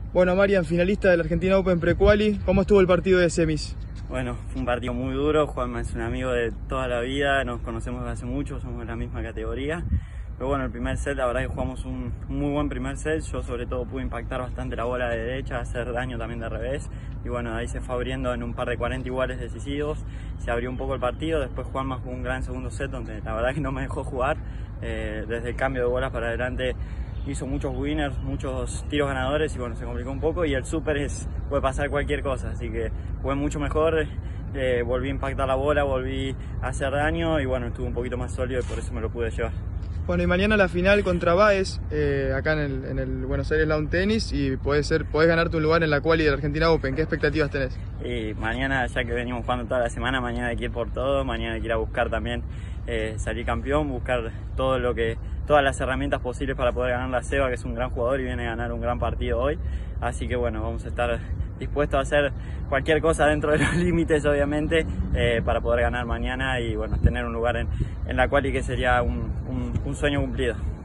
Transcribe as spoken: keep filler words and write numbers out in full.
Bueno, Marian, finalista del Argentina Open Pre-Quali, ¿cómo estuvo el partido de semis? Bueno, fue un partido muy duro. Juanma es un amigo de toda la vida, nos conocemos desde hace mucho, somos de la misma categoría. Pero bueno, el primer set, la verdad que jugamos un muy buen primer set. Yo sobre todo pude impactar bastante la bola de derecha, hacer daño también de revés. Y bueno, ahí se fue abriendo en un par de cuarenta iguales decisivos. Se abrió un poco el partido, después Juanma jugó un gran segundo set donde la verdad que no me dejó jugar. Eh, desde el cambio de bolas para adelante hizo muchos winners, muchos tiros ganadores y bueno, se complicó un poco. Y el super es, puede pasar cualquier cosa, así que jugué mucho mejor. Eh, volví a impactar la bola, volví a hacer daño y bueno, estuve un poquito más sólido y por eso me lo pude llevar. Bueno, y mañana la final contra Báez, eh, acá en el, en el Buenos Aires Lawn Tennis, y podés, ser, podés ganarte un lugar en la quali del Argentina Open. ¿Qué expectativas tenés? Y mañana, ya que venimos jugando toda la semana, mañana hay que ir por todo, mañana hay que ir a buscar también eh, salir campeón, buscar todo lo que, todas las herramientas posibles para poder ganar la Seba, que es un gran jugador y viene a ganar un gran partido hoy. Así que bueno, vamos a estar dispuestos a hacer cualquier cosa dentro de los límites, obviamente, eh, para poder ganar mañana y bueno, tener un lugar en, en la quali que sería un, un, un sueño cumplido.